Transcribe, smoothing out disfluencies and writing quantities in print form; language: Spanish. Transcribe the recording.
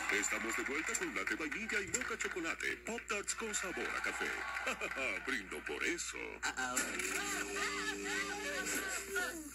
Estamos de vuelta con latte vainilla y moca chocolate. Pop Tarts con sabor a café. Brindo por eso.